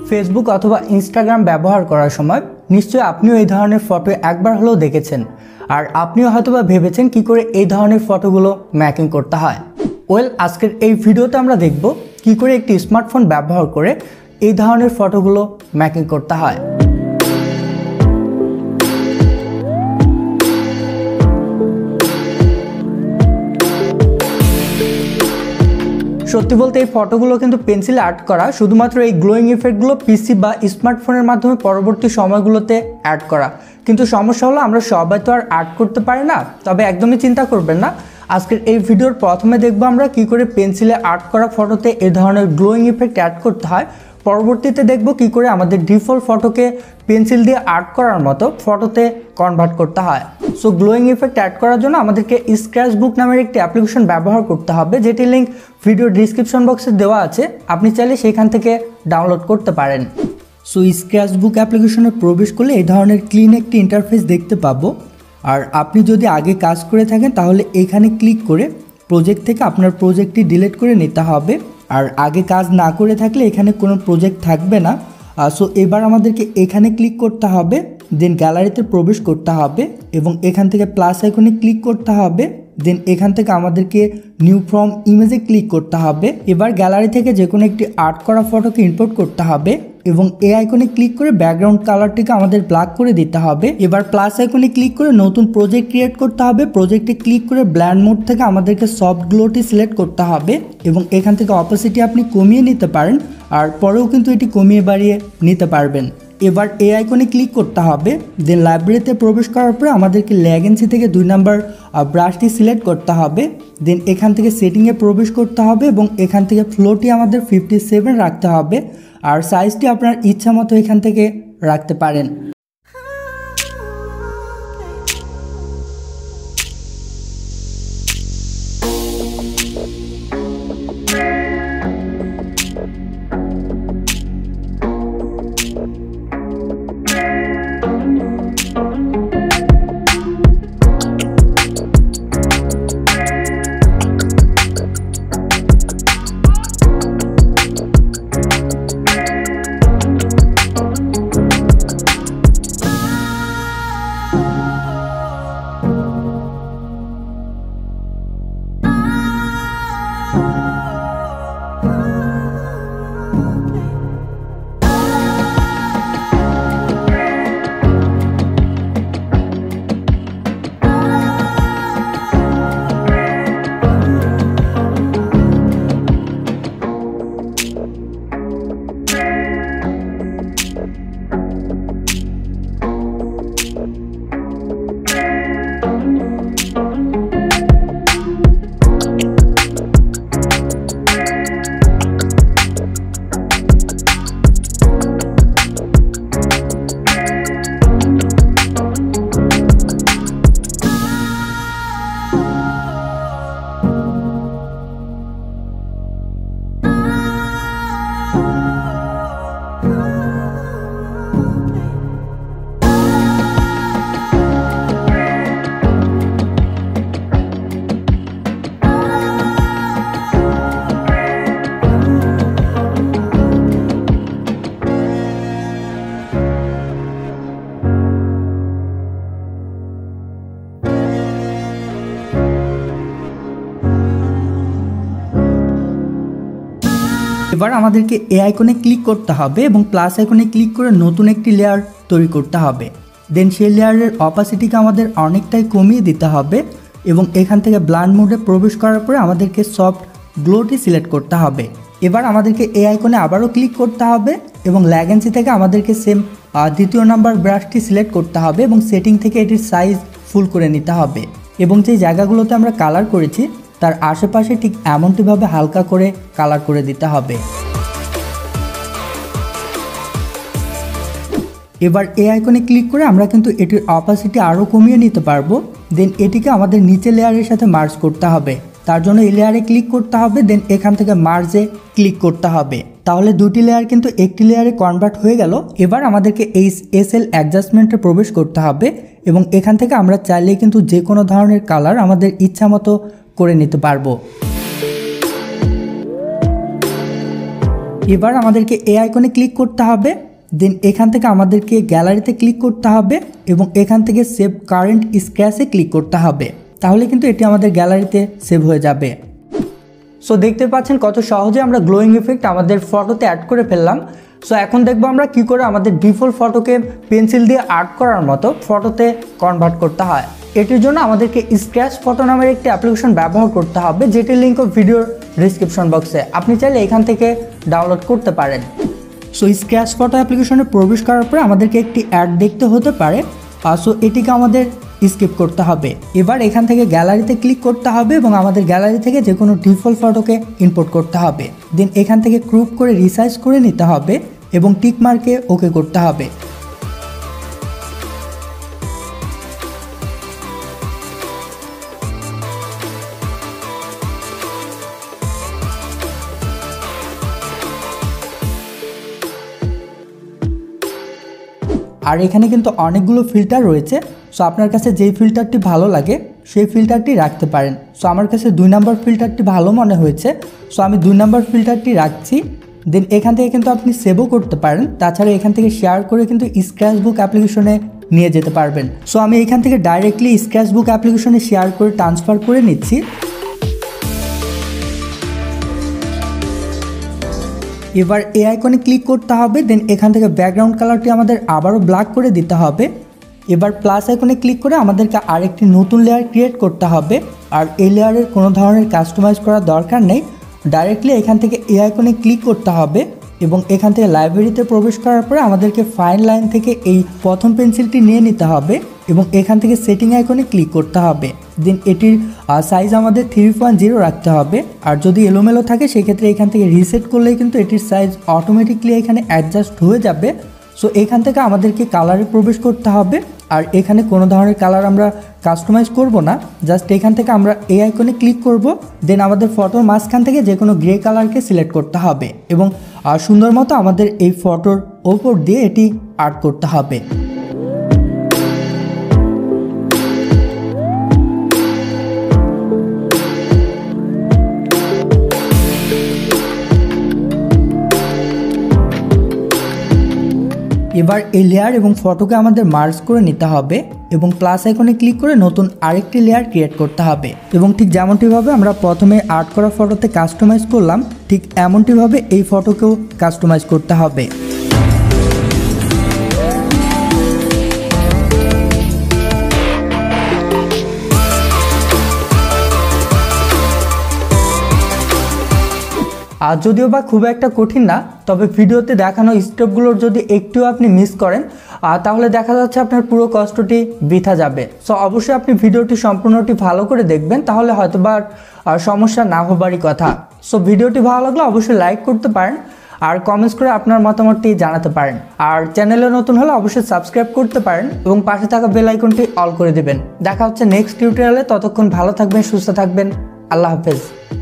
Facebook অথবা Instagram ব্যবহার করার সময় নিশ্চয়ই আপনিও এই ধরনের ফটো একবার হলেও দেখেছেন, আর আপনিও হয়তোবা ভেবেছেন কি করে এই ধরনের ফটোগুলো ম্যাকিং করতে হয়। আজকের এই ভিডিওতে আমরা দেখব কি করে একটি স্মার্টফোন ব্যবহার করে এই ধরনের ফটোগুলো ম্যাকিং করতে হয়। সত্যি বলতে এই ফটোগুলো কিন্তু পেন্সিলে আর্ট করা, শুধুমাত্র এই গ্লোয়িং ইফেক্টগুলো পিসি বা স্মার্টফোনের মাধ্যমে পরবর্তী সময়গুলোতে অ্যাড করা। কিন্তু সমস্যা হলো আমরা সবাই তো আর আর্ট করতে পারি না। তবে একদমই চিন্তা করবেন না, আজকের এই ভিডিওর প্রথমে দেখব আমরা কি করে পেন্সিলে আর্ট করা ফটোতে এই ধরনের গ্লোয়িং ইফেক্ট অ্যাড করতে হয়। পরবর্তীতে দেখব কি করে আমাদের ডিফল্ট ফটোকে পেন্সিল দিয়ে আর্ট করার মতো ফটোতে কনভার্ট করতে হয়। সো গ্লোয়িং ইফেক্ট অ্যাড করার জন্য আমাদেরকে স্ক্র্যাচ বুক নামের একটি অ্যাপ্লিকেশন ব্যবহার করতে হবে, যেটি লিঙ্ক ভিডিও ডিসক্রিপশন বক্সে দেওয়া আছে, আপনি চাইলে সেখান থেকে ডাউনলোড করতে পারেন। সো স্ক্র্যাচ বুক অ্যাপ্লিকেশনে প্রবেশ করলে এই ধরনের ক্লিন একটি ইন্টারফেস দেখতে পাবো। আর আপনি যদি আগে কাজ করে থাকেন তাহলে এখানে ক্লিক করে প্রজেক্ট থেকে আপনার প্রজেক্টটি ডিলিট করে নিতে হবে। আর আগে কাজ না করে থাকলে এখানে কোনো প্রজেক্ট থাকবে না। সো এবার আমাদেরকে এখানে ক্লিক করতে হবে, দেন গ্যালারিতে প্রবেশ করতে হবে এবং এখান থেকে প্লাস আইকনে ক্লিক করতে হবে। দেন এখান থেকে আমাদেরকে নিউ ফ্রম ইমেজে ক্লিক করতে হবে। এবার গ্যালারি থেকে যে কোনো একটি আর্ট করা ফটোকে ইম্পোর্ট করতে হবে এবং এই আইকনে ক্লিক করে ব্যাকগ্রাউন্ড কালারটিকে আমাদের ব্ল্যাক করে দিতে হবে। এবার প্লাস আইকনে ক্লিক করে নতুন প্রজেক্ট ক্রিয়েট করতে হবে। প্রজেক্টে ক্লিক করে ব্ল্যান্ড মোড থেকে আমাদেরকে সফট গ্লোটি সিলেক্ট করতে হবে এবং এখান থেকে অপাসিটি আপনি কমিয়ে নিতে পারেন, আর পরেও কিন্তু এটি কমিয়ে বাড়িয়ে নিতে পারবেন। এবার এই আইকনে ক্লিক করতে হবে। দেন লাইব্রেরিতে প্রবেশ করার পরে আমাদেরকে ল্যাগেন্সি থেকে 2 নাম্বার ব্রাশটি সিলেক্ট করতে হবে। দেন এখান থেকে সেটিংয়ে প্রবেশ করতে হবে এবং এখান থেকে ফ্লোটি আমাদের 57 রাখতে হবে, আর সাইজটি আপনার ইচ্ছা মতো এখান থেকে রাখতে পারেন। এবার আমাদেরকে এই আইকনে ক্লিক করতে হবে এবং প্লাস আইকনে ক্লিক করে নতুন একটি লেয়ার তৈরি করতে হবে। দেন সেই লেয়ারের অপাসিটিকে আমাদের অনেকটাই কমিয়ে দিতে হবে এবং এখান থেকে ব্লান্ড মোডে প্রবেশ করার পরে আমাদেরকে সফট গ্লোটি সিলেক্ট করতে হবে। এবার আমাদেরকে এই আইকনে আবারও ক্লিক করতে হবে এবং ল্যাগেন্সি থেকে আমাদেরকে সেম 2 নাম্বার ব্রাশটি সিলেক্ট করতে হবে এবং সেটিং থেকে এটির সাইজ ফুল করে নিতে হবে এবং যে জায়গাগুলোতে আমরা কালার করেছি তার আশেপাশে ঠিক এমনটিভাবে হালকা করে কালার করে দিতে হবে। এবার এই আইকনে ক্লিক করে আমরা কিন্তু এটির অপাসিটি আরও কমিয়ে নিতে পারবো। দেন এটিকে আমাদের নিচে লেয়ারের সাথে মার্জ করতে হবে। তার জন্য এই লেয়ারে ক্লিক করতে হবে, দেন এখান থেকে মার্জে ক্লিক করতে হবে। তাহলে দুটি লেয়ার কিন্তু একটি লেয়ারে কনভার্ট হয়ে গেল। এবার আমাদেরকে এই এসএল অ্যাডজাস্টমেন্টে প্রবেশ করতে হবে এবং এখান থেকে আমরা চাইলে কিন্তু যে কোনো ধরনের কালার আমাদের ইচ্ছা মতো করে নিতে পারবো। এবার আমাদেরকে এই আইকনে ক্লিক করতে হবে, দেন এখান থেকে আমাদেরকে গ্যালারিতে ক্লিক করতে হবে এবং এখান থেকে সেভ কারেন্ট স্ক্র্যাচে ক্লিক করতে হবে। তাহলে কিন্তু এটি আমাদের গ্যালারিতে সেভ হয়ে যাবে। সো দেখতে পাচ্ছেন কত সহজে আমরা গ্লোয়িং ইফেক্ট আমাদের ফটোতে অ্যাড করে ফেললাম। সো এখন দেখবো আমরা কি করে আমাদের ডিফল্ট ফটোকে পেন্সিল দিয়ে আর্ট করার মতো ফটোতে কনভার্ট করতে হয়। এটির জন্য আমাদেরকে স্ক্র্যাচ ফটো নামের একটি অ্যাপ্লিকেশন ব্যবহার করতে হবে, যেটির লিঙ্ক ভিডিওর ডিসক্রিপশন বক্সে, আপনি চাইলে এখান থেকে ডাউনলোড করতে পারেন। সো স্ক্র্যাচ ফটো অ্যাপ্লিকেশনে প্রবেশ করার পরে আমাদেরকে একটি অ্যাড দেখতে হতে পারে, সো এটিকে আমাদের স্কিপ করতে হবে। এবার এখান থেকে গ্যালারিতে ক্লিক করতে হবে এবং আমাদের গ্যালারি থেকে যে কোনো ডিফল্ট ফটোকে ইম্পোর্ট করতে হবে। দেন এখান থেকে ক্রপ করে রিসাইজ করে নিতে হবে এবং টিক মার্কে ওকে করতে হবে। আর এখানে কিন্তু অনেকগুলো ফিল্টার রয়েছে, সো আপনার কাছে যেই ফিল্টারটি ভালো লাগে সেই ফিল্টারটি রাখতে পারেন। সো আমার কাছে 2 নম্বর ফিল্টারটি ভালো মনে হয়েছে, সো আমি 2 নম্বর ফিল্টারটি রাখছি। দেন এখান থেকে কিন্তু আপনি সেভও করতে পারেন, তাছাড়া এখান থেকে শেয়ার করে কিন্তু স্ক্র্যাচ বুক অ্যাপ্লিকেশনে নিয়ে যেতে পারবেন। সো আমি এখান থেকে ডাইরেক্টলি স্ক্র্যাচ বুক অ্যাপ্লিকেশনে শেয়ার করে ট্রান্সফার করে নিচ্ছি। এবার এই আইকনে ক্লিক করতে হবে, দেন এখান থেকে ব্যাকগ্রাউন্ড কালারটি আমাদের আবারও ব্ল্যাক করে দিতে হবে। এবার প্লাস আইকনে ক্লিক করে আমাদেরকে আরেকটি নতুন লেয়ার ক্রিয়েট করতে হবে। আর এই লেয়ারের কোনো ধরনের কাস্টমাইজ করার দরকার নেই, ডাইরেক্টলি এখান থেকে এই আইকনে ক্লিক করতে হবে এবং এখান থেকে লাইব্রেরিতে প্রবেশ করার পরে আমাদেরকে ফাইন লাইন থেকে এই প্রথম পেন্সিলটি নিয়ে নিতে হবে এবং এখান থেকে সেটিং আইকনে ক্লিক করতে হবে। দেন এটির সাইজ আমাদের 3.0 রাখতে হবে, আর যদি এলোমেলো থাকে সেক্ষেত্রে এখান থেকে রিসেট করলেই কিন্তু এটির সাইজ অটোমেটিকলি এখানে অ্যাডজাস্ট হয়ে যাবে। সো এখান থেকে আমাদেরকে কালারে প্রবেশ করতে হবে, আর এখানে কোনো ধরনের কালার আমরা কাস্টমাইজ করব না, জাস্ট এখান থেকে আমরা এই আইকনে ক্লিক করব। দেন আমাদের ফটোর মাঝখান থেকে যে কোনো গ্রে কালারকে সিলেক্ট করতে হবে এবং সুন্দর মতো আমাদের এই ফটোর ওপর দিয়ে এটি আর্ট করতে হবে। এবার এই লেয়ার এবং ফটোকে আমাদের মার্জ করে নিতে হবে এবং প্লাস আইকনে ক্লিক করে নতুন আরেকটি লেয়ার ক্রিয়েট করতে হবে এবং ঠিক যেমনটিভাবে আমরা প্রথমে আর্ট করা ফটোতে কাস্টমাইজ করলাম, ঠিক এমনটিভাবে এই ফটোকেও কাস্টমাইজ করতে হবে। আর যদিও বা খুব একটা কঠিন না, তবে ভিডিওতে দেখানো স্টেপগুলোর যদি একটু আপনি মিস করেন তাহলে দেখা যাচ্ছে আপনার পুরো কষ্টটি বৃথা যাবে। সো অবশ্যই আপনি ভিডিওটি সম্পূর্ণটি ভালো করে দেখবেন, তাহলে হয়তো বা সমস্যা না হবারই কথা। সো ভিডিওটি ভালো লাগলে অবশ্যই লাইক করতে পারেন আর কমেন্টস করে আপনার মতামতটি জানাতে পারেন। আর চ্যানেলে নতুন হলে অবশ্যই সাবস্ক্রাইব করতে পারেন এবং পাশে থাকা বেল আইকনটি অল করে দেবেন। দেখা হচ্ছে নেক্সট টিউটোরিয়ালে, ততক্ষণ ভালো থাকবেন, সুস্থ থাকবেন, আল্লাহ হাফেজ।